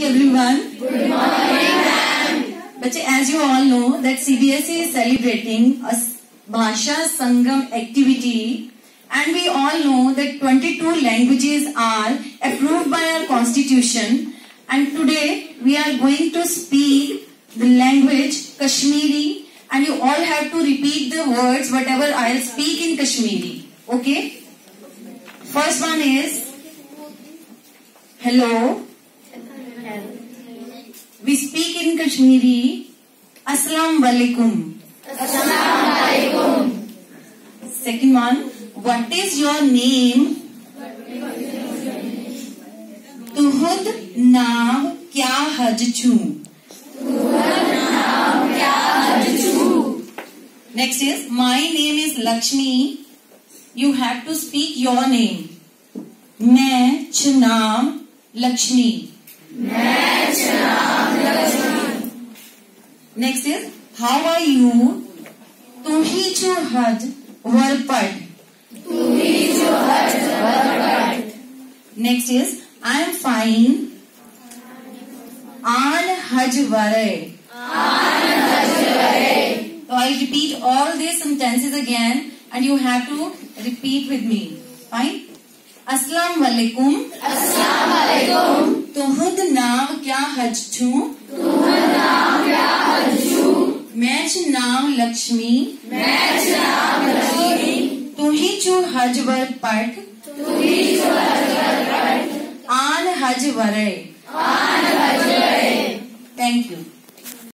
everyone. Good morning, ma'am. But as you all know that CBSE is celebrating a Bhasha Sangam activity, and we all know that 22 languages are approved by our constitution, and today we are going to speak the language Kashmiri, and you all have to repeat the words whatever I'll speak in Kashmiri. Okay? First one is hello. We speak in Kashmiri. Assalamu alaikum. Assalamu alaikum. Second one, what is your name? Tuhud naam kya haj chu? Tuhud naam kya haj chu? Next is, my name is Lakshmi. You have to speak your name. Main naam Lakshmi. Main naam Lakshmi. Next is, how are you? Tu hi chu haj varpad. Tu hi chu haj varpad. Next is, I am fine. An haj varay. An haj varay. So I'll repeat all these sentences again and you have to repeat with me. Fine? Assalamu alaikum. Assalamu alaikum. Tuhud naam kya haj chu? Tuhud naam kya haj chu? Main naam Lakshmi. Main naam Lakshmi. Tu hi chu haj varpad. Tu hi chu haj varpad. An haj varay. An haj varay. Thank you.